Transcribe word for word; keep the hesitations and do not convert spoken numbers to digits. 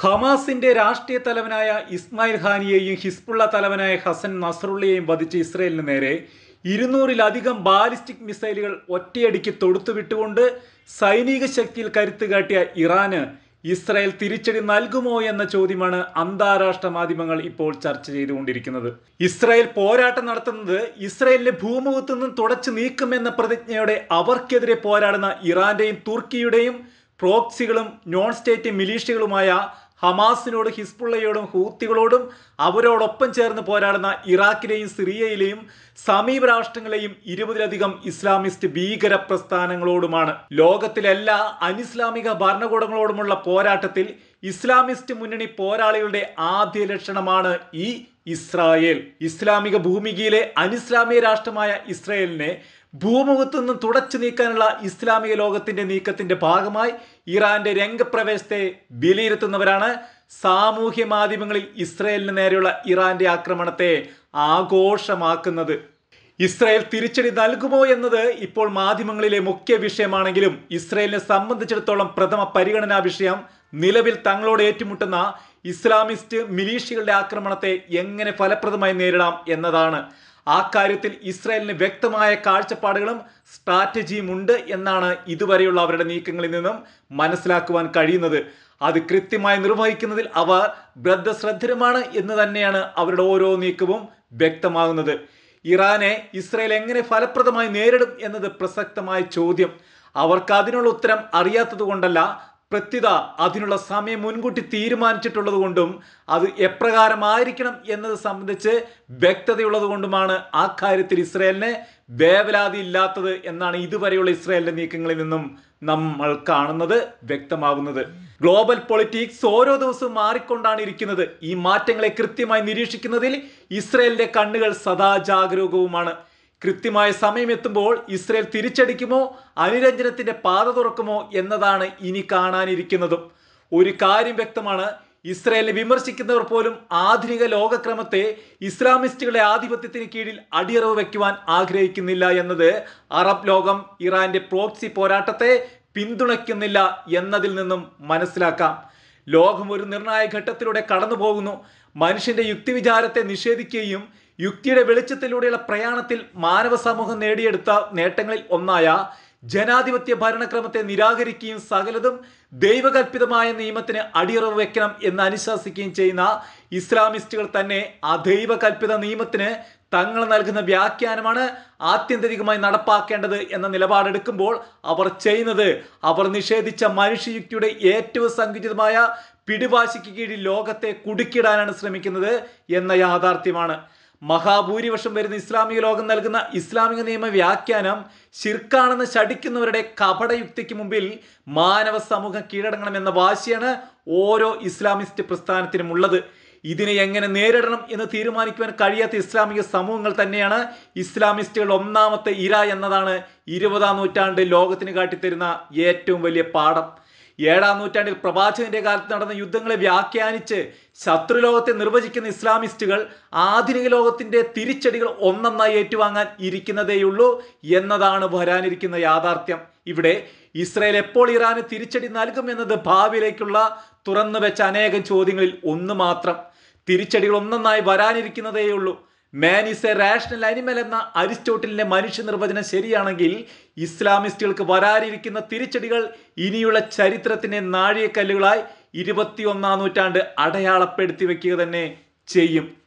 ഹമാസിന്റെ രാഷ്ട്രീയ തലവനായ ഇസ്മായിൽ ഹാനിയെയും ഹിസ്ബുള്ള തലവനായ ഹസൻ നസ്രുള്ളയെയും വധിച്ച ഇസ്രയേലിന് നേരെ ഇരുന്നൂറിലധികം ബാലിസ്റ്റിക് മിസൈലുകൾ ഒറ്റയടിക്ക് തൊടുത്തുവിട്ടുകൊണ്ട് സൈനിക ശക്തിയിൽ കരുത്ത് കാട്ടിയ ഇറാന് ഇസ്രായേൽ തിരിച്ചടി നൽകുമോ എന്ന ചോദ്യമാണ് അന്താരാഷ്ട്ര മാധ്യമങ്ങൾ ഇപ്പോൾ ചർച്ച ചെയ്തുകൊണ്ടിരിക്കുന്നത്. ഇസ്രായേൽ പോരാട്ടം നടത്തുന്നത് ഇസ്രായേലിനെ ഭൂമുഖത്തു നിന്നും തുടച്ചു നീക്കുമെന്ന പ്രതിജ്ഞയോടെ അവർക്കെതിരെ പോരാടുന്ന ഇറാന്റെയും തുർക്കിയുടെയും പ്രോക്സികളും നോൺ സ്റ്റേറ്റ് മിലീഷ്യകളുമായ ഹമാസിനോട്, ഹിസ്ബുള്ളയോടും ഹൂത്തികളോടും അവരോടൊപ്പം ചേർന്ന് പോരാടുന്ന ഇറാഖിലെയും സിറിയയിലെയും സമീപ രാഷ്ട്രങ്ങളെയും ഇരുപതിലധികം ഇസ്ലാമിസ്റ്റ് ഭീകര പ്രസ്ഥാനങ്ങളോടുമാണ്. ലോകത്തിലെ എല്ലാ അനിസ്ലാമിക ഭരണകൂടങ്ങളോടുമുള്ള പോരാട്ടത്തിൽ ഇസ്ലാമിസ്റ്റ് മുന്നണി പോരാളികളുടെ ആദ്യ ലക്ഷണമാണ് ഈ ഇസ്രായേൽ. ഇസ്ലാമിക ഭൂമികയിലെ അനിസ്ലാമിക രാഷ്ട്രമായ ഇസ്രായേലിനെ ഭൂമുഖത്തു നിന്നും തുടച്ചു നീക്കാനുള്ള ഇസ്ലാമിക ലോകത്തിന്റെ നീക്കത്തിന്റെ ഭാഗമായി ഇറാന്റെ രംഗപ്രവേശത്തെ വിലയിരുത്തുന്നവരാണ് സാമൂഹ്യ മാധ്യമങ്ങളിൽ ഇസ്രായേലിന് നേരെയുള്ള ഇറാന്റെ ആക്രമണത്തെ ആഘോഷമാക്കുന്നത്. ഇസ്രായേൽ തിരിച്ചടി നൽകുമോ എന്നത് ഇപ്പോൾ മാധ്യമങ്ങളിലെ മുഖ്യ വിഷയമാണെങ്കിലും ഇസ്രായേലിനെ സംബന്ധിച്ചിടത്തോളം പ്രഥമ പരിഗണനാ വിഷയം നിലവിൽ തങ്ങളോട് ഏറ്റുമുട്ടുന്ന ഇസ്ലാമിസ്റ്റ് മിലീഷ്യകളുടെ ആക്രമണത്തെ എങ്ങനെ ഫലപ്രദമായി നേരിടാം എന്നതാണ്. ആ കാര്യത്തിൽ ഇസ്രായേലിന് വ്യക്തമായ കാഴ്ചപ്പാടുകളും സ്ട്രാറ്റജിയും ഉണ്ട് എന്നാണ് ഇതുവരെയുള്ള അവരുടെ നീക്കങ്ങളിൽ നിന്നും മനസ്സിലാക്കുവാൻ കഴിയുന്നത്. അത് കൃത്യമായി നിർവഹിക്കുന്നതിൽ അവർ ബദ്ധശ്രദ്ധരുമാണ് എന്ന് തന്നെയാണ് അവരുടെ ഓരോ നീക്കവും വ്യക്തമാകുന്നത്. ഇറാനെ ഇസ്രായേൽ എങ്ങനെ ഫലപ്രദമായി നേരിടും എന്നത് പ്രസക്തമായ ചോദ്യം. അവർക്ക് അതിനുള്ള ഉത്തരം അറിയാത്തത് കൊണ്ടല്ല, പ്രത്യുത അതിനുള്ള സമയം മുൻകൂട്ടി തീരുമാനിച്ചിട്ടുള്ളത് കൊണ്ടും അത് എപ്രകാരമായിരിക്കണം എന്നത് സംബന്ധിച്ച് വ്യക്തതയുള്ളത് കൊണ്ടുമാണ് ആ കാര്യത്തിൽ ഇസ്രായേലിന് വേവലാതി ഇല്ലാത്തത് എന്നാണ് ഇതുവരെയുള്ള ഇസ്രായേലിന്റെ നീക്കങ്ങളിൽ നിന്നും നമ്മൾ കാണുന്നത്, വ്യക്തമാകുന്നത്. ഗ്ലോബൽ പൊളിറ്റിക്സ് ഓരോ ദിവസവും മാറിക്കൊണ്ടാണ് ഇരിക്കുന്നത്. ഈ മാറ്റങ്ങളെ കൃത്യമായി നിരീക്ഷിക്കുന്നതിൽ ഇസ്രായേലിന്റെ കണ്ണുകൾ സദാ ജാഗരൂകവുമാണ്. കൃത്യമായ സമയമെത്തുമ്പോൾ ഇസ്രായേൽ തിരിച്ചടിക്കുമോ, അനുരഞ്ജനത്തിന്റെ പാത തുറക്കുമോ എന്നതാണ് ഇനി കാണാനിരിക്കുന്നതും. ഒരു കാര്യം വ്യക്തമാണ്, ഇസ്രായേലിനെ വിമർശിക്കുന്നവർ പോലും ആധുനിക ലോകക്രമത്തെ ഇസ്ലാമിസ്റ്റുകളുടെ ആധിപത്യത്തിന് കീഴിൽ അടിയറവ് വയ്ക്കുവാൻ ആഗ്രഹിക്കുന്നില്ല എന്നത് അറബ് ലോകം ഇറാന്റെ പ്രോക്സി പോരാട്ടത്തെ പിന്തുണയ്ക്കുന്നില്ല എന്നതിൽ നിന്നും മനസ്സിലാക്കാം. ലോകം ഒരു നിർണായക ഘട്ടത്തിലൂടെ കടന്നു പോകുന്നു. മനുഷ്യന്റെ യുക്തിവിചാരത്തെ നിഷേധിക്കുകയും യുക്തിയുടെ വെളിച്ചത്തിലൂടെയുള്ള പ്രയാണത്തിൽ മാനവ സമൂഹം നേടിയെടുത്ത നേട്ടങ്ങളിൽ ഒന്നായ ജനാധിപത്യ ഭരണക്രമത്തെ നിരാകരിക്കുകയും സകലതും ദൈവകൽപിതമായ നിയമത്തിന് അടിയറവ് വെക്കണം എന്ന് അനുശാസിക്കുകയും ചെയ്യുന്ന ഇസ്ലാമിസ്റ്റുകൾ തന്നെ ആ ദൈവകൽപിത നിയമത്തിന് തങ്ങൾ നൽകുന്ന വ്യാഖ്യാനമാണ് ആത്യന്തികമായി നടപ്പാക്കേണ്ടത് എന്ന നിലപാടെടുക്കുമ്പോൾ അവർ ചെയ്യുന്നത് അവർ നിഷേധിച്ച മനുഷ്യയുക്തിയുടെ ഏറ്റവും സങ്കുചിതമായ പിടിവാശിക്ക് കീഴിൽ ലോകത്തെ കുടുക്കിടാനാണ് ശ്രമിക്കുന്നത് എന്ന യാഥാർത്ഥ്യമാണ്. മഹാഭൂരിപക്ഷം വരുന്ന ഇസ്ലാമിക ലോകം നൽകുന്ന ഇസ്ലാമിക നിയമ വ്യാഖ്യാനം ശിർക്കാണെന്ന് ശഠിക്കുന്നവരുടെ കപടയുക്തിക്ക് മുമ്പിൽ മാനവ സമൂഹം കീഴടങ്ങണമെന്ന വാശിയാണ് ഓരോ ഇസ്ലാമിസ്റ്റ് പ്രസ്ഥാനത്തിനും ഉള്ളത്. ഇതിനെ എങ്ങനെ നേരിടണം എന്ന് തീരുമാനിക്കുവാൻ കഴിയാത്ത ഇസ്ലാമിക സമൂഹങ്ങൾ തന്നെയാണ് ഇസ്ലാമിസ്റ്റുകളുടെ ഒന്നാമത്തെ ഇര എന്നതാണ് ഇരുപതാം നൂറ്റാണ്ട് ലോകത്തിന് കാട്ടിത്തരുന്ന ഏറ്റവും വലിയ പാഠം. ഏഴാം നൂറ്റാണ്ടിൽ പ്രവാചകന്റെ കാലത്ത് നടന്ന യുദ്ധങ്ങളെ വ്യാഖ്യാനിച്ച് ശത്രുലോകത്തെ നിർവചിക്കുന്ന ഇസ്ലാമിസ്റ്റുകൾ ആധുനിക ലോകത്തിന്റെ തിരിച്ചടികൾ ഒന്നൊന്നായി ഏറ്റുവാങ്ങാൻ ഇരിക്കുന്നതേയുള്ളൂ എന്നതാണ് വരാനിരിക്കുന്ന യാഥാർത്ഥ്യം. ഇവിടെ ഇസ്രായേൽ എപ്പോൾ ഇറാന് തിരിച്ചടി നൽകും എന്നത് ഭാവിയിലേക്കുള്ള തുറന്നു വെച്ച അനേകം ചോദ്യങ്ങളിൽ ഒന്ന് മാത്രം. തിരിച്ചടികൾ ഒന്നൊന്നായി വരാനിരിക്കുന്നതേയുള്ളൂ. Man is a rational animal എന്ന അരിസ്റ്റോട്ടലിന്റെ മനുഷ്യ നിർവചനം ശരിയാണെങ്കിൽ ഇസ്ലാമിസ്റ്റുകൾക്ക് വരാനിരിക്കുന്ന തിരിച്ചടികൾ ഇനിയുള്ള ചരിത്രത്തിന്റെ നാഴികക്കല്ലുകളായി ഇരുപത്തി ഒന്നാം നൂറ്റാണ്ട് അടയാളപ്പെടുത്തി വെക്കുക തന്നെ ചെയ്യും.